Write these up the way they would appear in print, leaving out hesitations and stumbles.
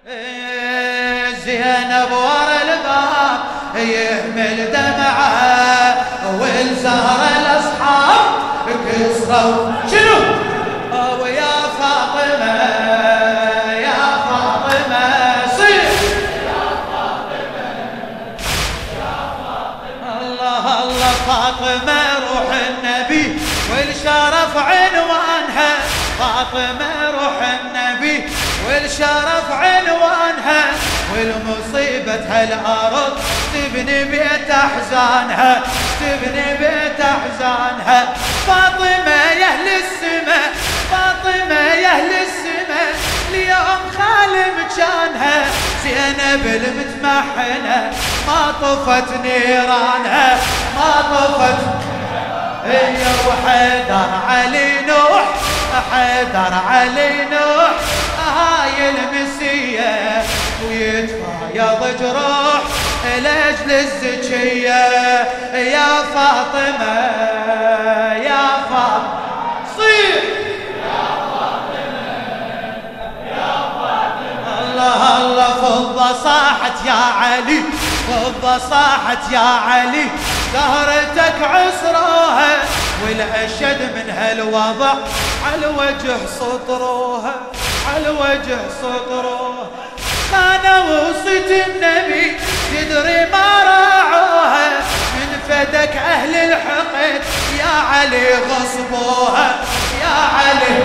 زينب ورا الباب يهمل دمعه، والزهرة الاصحاب كسروا شنو ويا فاطمة يا فاطمة صيح يا فاطمة يا فاطمة. الله الله فاطمة روح النبي والشرف عنوانها، فاطمة روح النبي والشرف عنوانها، والمصيبة هالأرض تبني بيت أحزانها، تبني بيت أحزانها. فاطمة يا أهل السماء، فاطمة يا أهل السماء، اليوم خالي مكانها. زينب المتمحنة ما طفت نيرانها، ما طفت. هي وحيدر علي نوح، حيدر علي نوح هاي المسية، ويتفايض جروح لاجل الزكية. يا فاطمة يا فاطمة صيح يا فاطمة يا فاطمة. الله الله فضة صاحت يا علي، فضة صاحت يا علي، زهرتك عصروها والأشد من هالوضع على وجه سطروها، على وجه سطروها. أنا وصيت النبي تدري ما راعوها، من فدك أهل الحقد يا علي غصبوها، يا علي.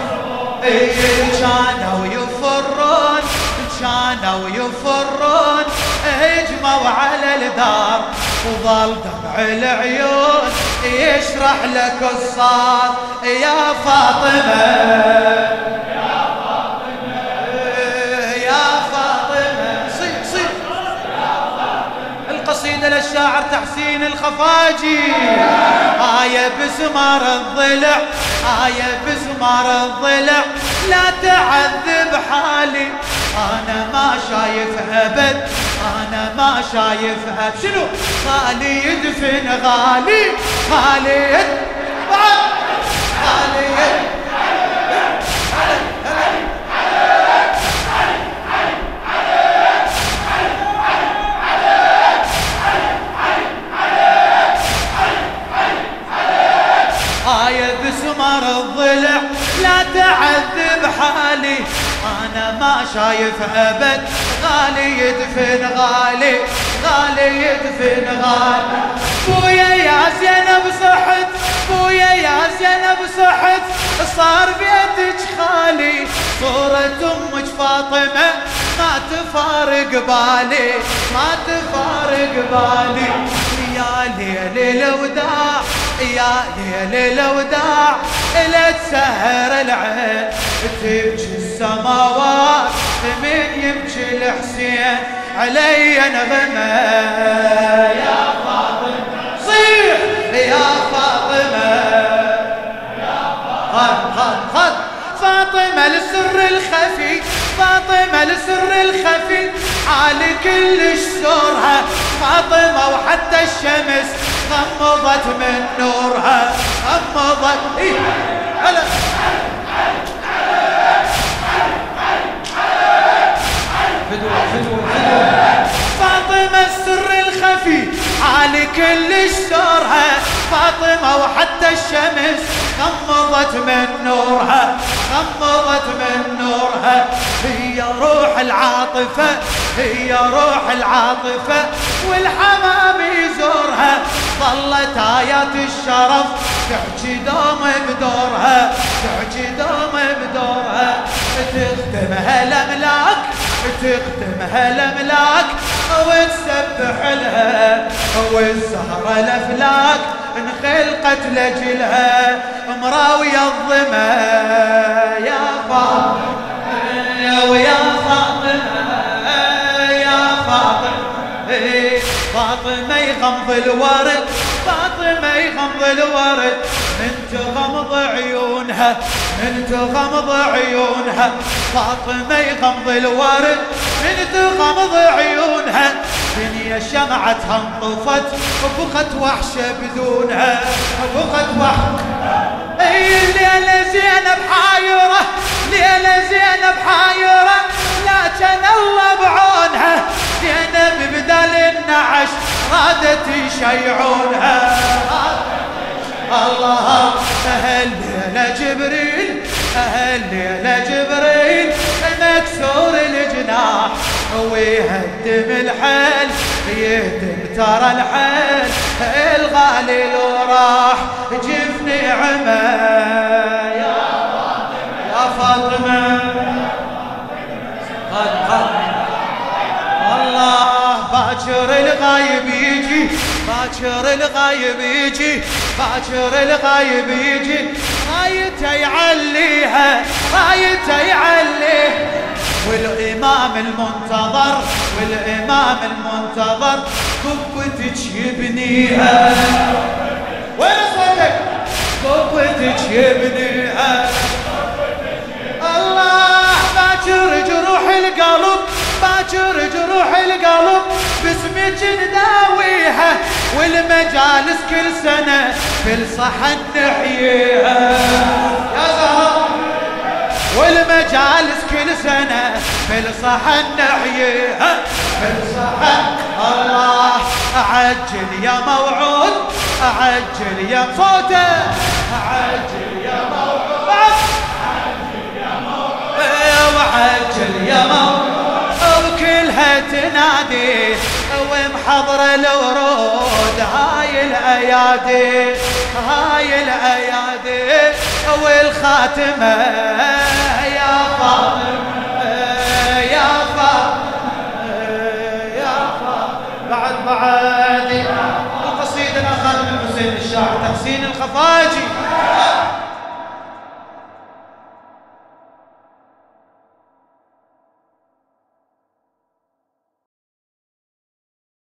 كانوا يفرون، كانوا يفرون، هجموا على الدار وظل دمع العيون يشرح لك الصار. يا فاطمة يا فاطمة يا فاطمة صيح صيح يا فاطمة. القصيدة للشاعر تحسين الخفاجي. آية بسمار الضلع، آية بسمار الضلع، لا تعذب حالي، أنا ما شايف أبد، أنا ما شايف أبد. شنو غالي يدفن غالي، غالي غالي آية بسمر الضلع، لا تعذب حالي، أنا ما شايف أبد، غالي يدفن غالي، غالي يدفن غالي. بويا يا زينب صحت، بويا يا زينب صحت، صار بيتك خالي، صورة أمك فاطمة ما تفارق بالي، ما تفارق بالي. يا ليل الوداع، يا ليل الوداع، إلى تسهر العين تبكي السماوات، من يبكي الحسين علي نغمة. يا فاطمة صيح يا فاطمة يا فاطمة. خذ فاطمة السر الخفي، فاطمة السر الخفي، عالي كلش سورها، فاطمة وحتى الشمس غمضت من نورها، غمضت. إيه هلا فاطمة السر الخفي، عالي كلش سورها، فاطمة وحتى الشمس غمضت من نورها، غمضت من نورها. هي روح العاطفة، هي روح العاطفة، والحمام يزورها، ظلت آيات الشرف تحكي دوم بدورها، تحكي دوم بدورها. تختمها الأملاك، تختمها الأملاك، وتسبح لها، والزهرة الأفلاك انخلقت لجلها، مراوية الظما. يا فاطمة ويا فاطمة يا فاطمة، فاطمة يغمض الورد، فاطمة يغمض الورد، من تغمض عيونها، من تغمض عيونها. فاطمة يغمض الورد، من تغمض عيونها. دنيا شمعتها انطفت، بخت وحشة بدونها، بخت وحشة. الليلة زينب حايرة، ليلة زينب حايرة، لا كانوا رادت يشيعونها. الله أهل ليلة جبريل، أهل ليلة جبريل مكسور الجناح ويهدم الحل، يهدم ترى الحل الغالي لو راح جفني عمى. يا فاطمة الله باكر الغايب يجي، باكر الغايب يجي، باكر الغايب يجي، رايته يعليها، رايته يعليها. والإمام المنتظر، والإمام المنتظر قبتك يبنيها. وين صوتك؟ قبتك يبنيها. الله باكر جروح القلب، باكر جروح القلب باسمك نداويها، والمجالس كل سنة في الصحن نحييها. يا زهر والمجالس كل سنة في الصحن نحييها، في الصحن. الله أعجل يا موعود، أعجل يا صوته، أعجل يا موعود، وعجل يا موعود، وكلها تنادي ومحضرة الورود. هاي الأيادي، هاي الأيادي والخاتمة يا فاطمة، يا فاطمة، يا فاطمة. بعد القصيدة خادم الحسين الشاعر تحسين الخفاجي.